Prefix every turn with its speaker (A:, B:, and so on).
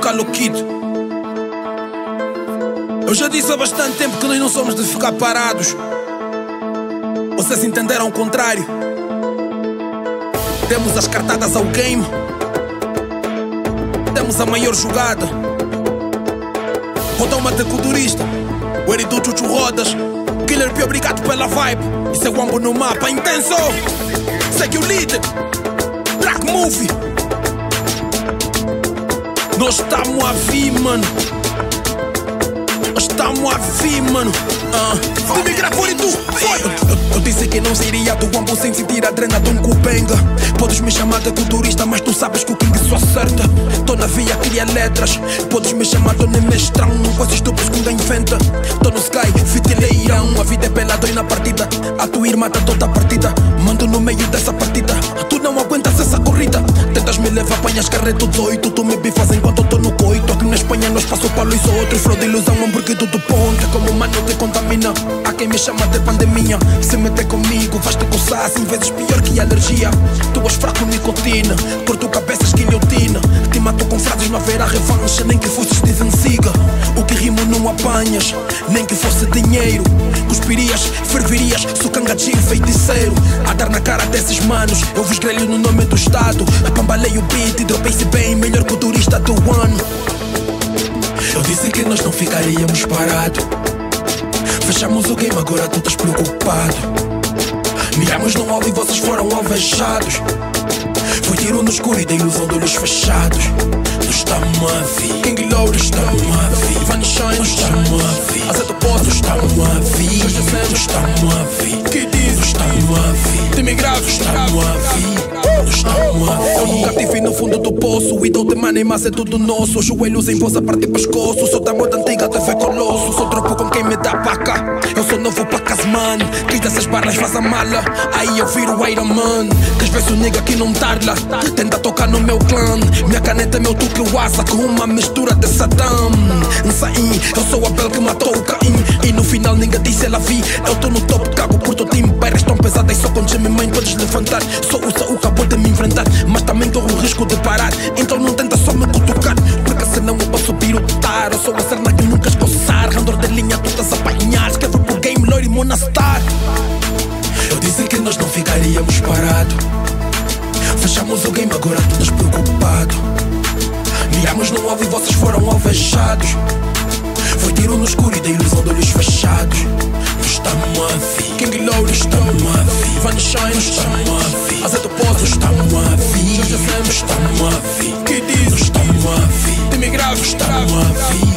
A: Calo Kid. Eu já disse há bastante tempo que nós não somos de ficar parados. Vocês entenderam o contrário. Temos as cartadas ao game. Temos a maior jogada. Rodoma de culturista. O Eridu Chuchu Rodas. Killer P, obrigado pela vibe. Isso é Wambo no mapa, intenso. Segue o líder. Black Movie. Nós estamos a vir, mano. Nós estamos a vir, mano. De microfone tu, foi. Eu disse que não seria do Wambo sem sentir a drena de um cubenga. Podes me chamar de culturista, mas tu sabes que o King só acerta. Tô na via, cria letras. Podes me chamar de mestrão, coisas estúpidas que ninguém inventa. Tô no sky, fitileirão. A vida é bela, dói na partida. A tua irmã tá toda a partida. Mando no meio dessa partida. Tu não aguentas essa corrida. Tentas me levar, apanhas carreto 18. Tu me bifas enquanto eu tô no coito. Aqui na Espanha nós passo palo e sou outro. Flow de ilusão, hambúrguer tudo ponta. Como mano que contamina. Há quem me chama de pandemia. Se meter comigo, vais-te coçar 100 vezes pior que alergia. Tu és fraco nicotina, por tu cabeças guilhotina. Te mato com frases, não haverá revanche. Nem que fosses desensiga. O que rimo não apanhas, nem que fosse dinheiro. Cuspirias, fervirias, sou cangatinho feiticeiro. A dar na cara desses manos, eu vos grelho no nome do estado. Pambalei o beat e dropei-se bem, melhor culturista do ano. Eu disse que nós não ficaríamos parados. Fechamos o game, agora tu estás preocupado. Miramos no alvo e vocês foram alvejados. Foi tiro no escuro e da ilusão de olhos fechados. Nós estamos a vir. King Load, nós estamos a vir. Vanishine, nós estamos a vir. Azeto Poço, nós estamos a vir. Nós estamos a vir. Kiddies, nós estamos a vir. Time Grave, nós estamos a vir. Nós estamos a vir. Eu nunca tive no fundo do poço. E dou de money, mas é tudo nosso. Os joelhos em voz a partir pescoço. Sou da moda antiga, TV Colosso. Sou tropo com quem me dá paca. Eu sou novo pacas, man. Quem dessas barras faz a mala. Aí eu viro o Iron Man. Que às vezes o nigga aqui não tarla. Tenta tocar no meu clã. Minha caneta é meu tuque Waza, com uma mistura de Saddam. Nsaim, eu sou a bel que matou o Caim. E no final ninguém disse ela vi. Eu tô no top, cago por teu time. Bairras tão pesadas só com Jimmy mãe podes levantar. Só usa o cabo de me enfrentar, mas também corro o risco de parar. Então não tenta só me cutucar, porque senão eu posso pirotar. Eu sou a serna que nunca escoçar. Randor de linha, tu estás a apanhar. Escreve pro game, loiro e monastar. Eu disse que nós não ficaríamos parados. Fechamos o game, agora tu estás preocupado. Miramos no alvo e vocês foram alvejados. Foi tiro no escuro e da ilusão de olhos fechados. Nós estamos a vir. King Load, nós estamos a vir. Vanishine, nós estamos a vir. Azeto Poço, nós estamos a vir. Nós estamos a vir. Kiddies, nós estamos a vir. Time Grave, nós estamos a vir.